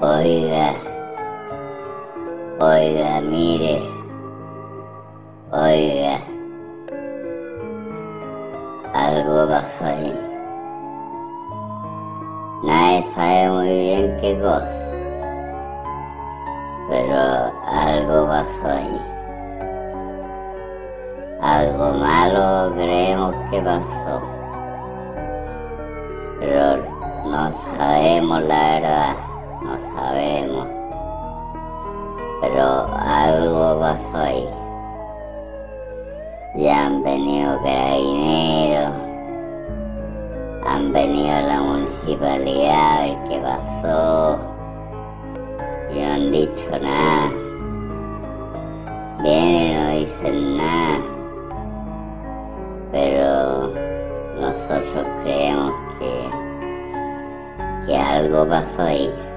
Oiga, oiga, mire, oiga, algo pasó ahí. Nadie sabe muy bien qué cosa, pero algo pasó ahí. Algo malo creemos que pasó, pero no sabemos la verdad, no sabemos. Pero algo pasó ahí. Ya han venido carabineros, han venido a la municipalidad a ver qué pasó y no han dicho nada. Vienen y no dicen nada, pero nosotros creemos que algo pasó ahí.